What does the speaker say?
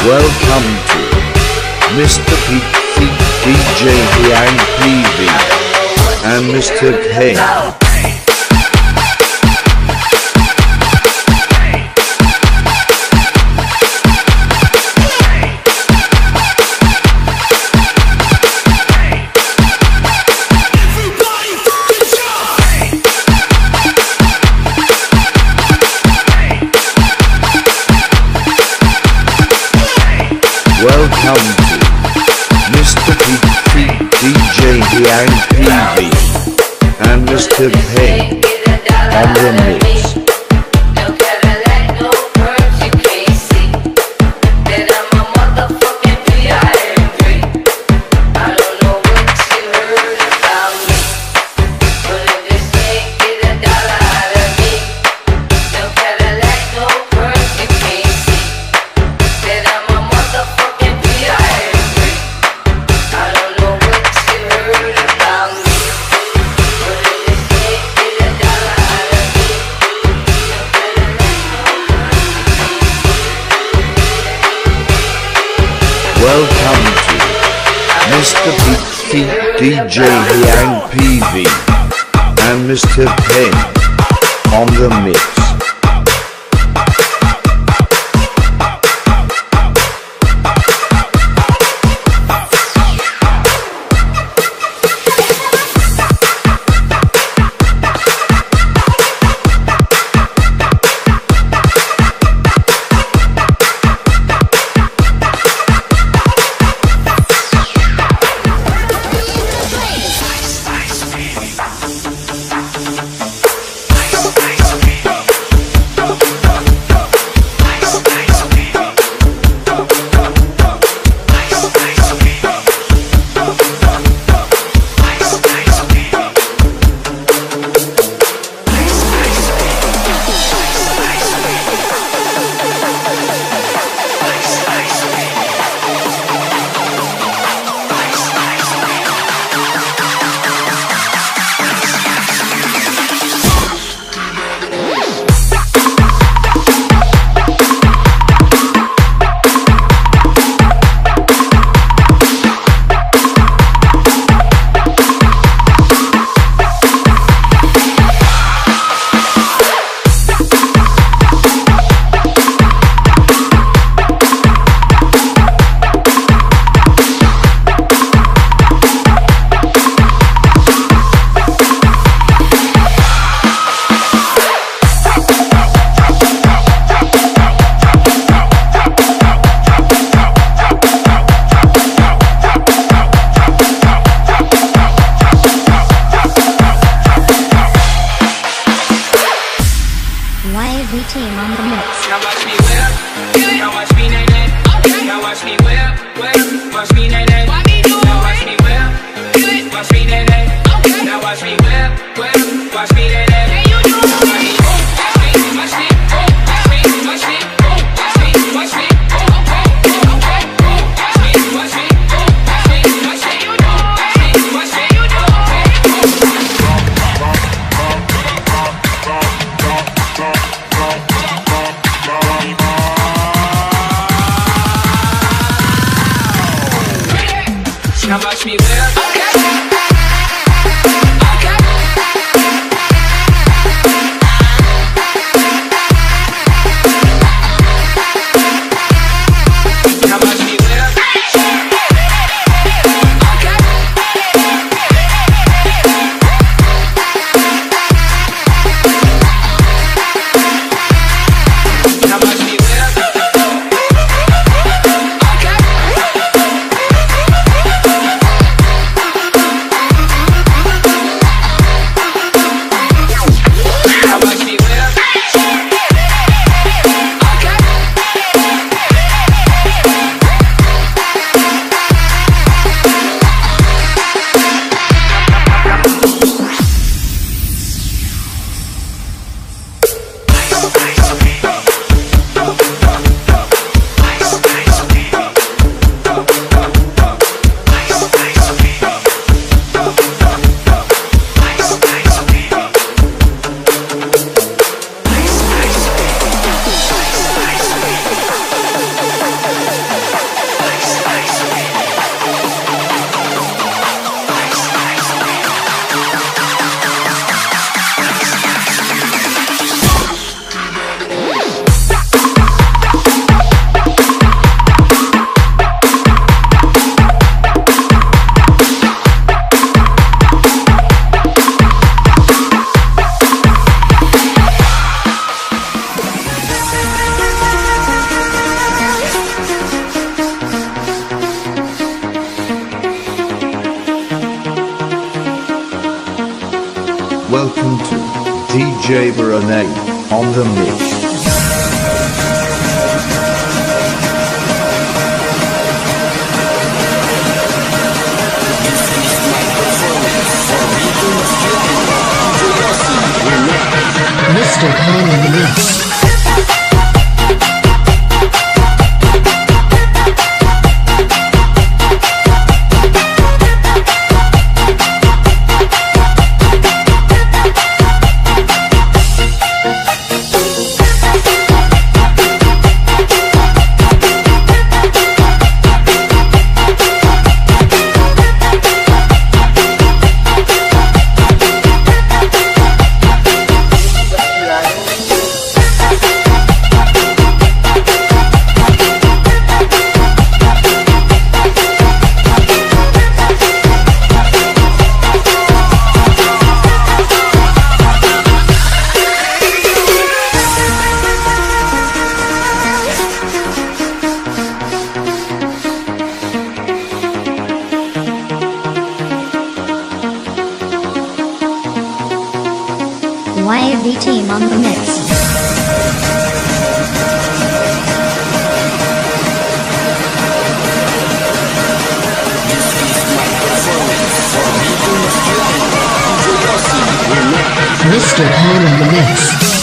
Welcome to Mr. Pete DJ Yang PV and Mr. K. Welcome to Mr. Pete DJ Yang PV and Mr. K on the mix. Welcome to Mr. Pete DJ Yang PV and Mr. K on the mix. YV team on the mix. Now watch me whip, now watch me nae nae. Now watch me whip, watch me nae nae. Now watch me whip, watch me nae nae. Now watch me whip, watch me nae nae. Now watch me whip. welcome to DJ Baronay on the mix. Mr. Khan in the mix. YV team on the mix. Mr. Khan in the mix.